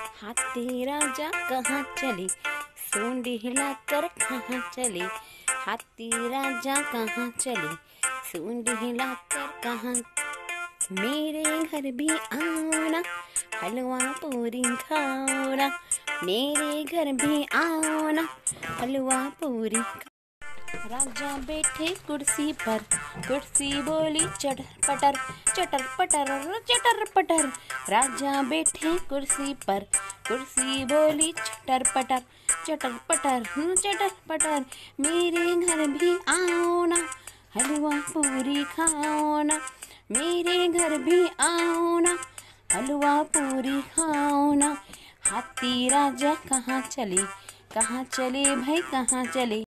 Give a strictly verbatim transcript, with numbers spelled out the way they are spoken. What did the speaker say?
हाथी राजा कहाँ चले, सूंड हिलाकर कहाँ चले। हाथी राजा कहाँ चले, सूंड हिलाकर कहाँ। मेरे घर भी आओ ना, हलवा पूरी खाओ ना। मेरे घर भी आओ ना, हलवा पूरी। राजा बैठे कुर्सी पर, कुर्सी बोली चटर पटर, चटर पटर चटर पटर। राजा बैठे कुर्सी पर, कुर्सी बोली चटर पटर, चटर पटर चटर पटर। मेरे घर भी आओ ना, हलवा पूरी खाओ ना। मेरे घर भी आओ ना, हलवा पूरी खाओ ना। हाथी राजा कहाँ चले, कहाँ चले भाई कहाँ चले।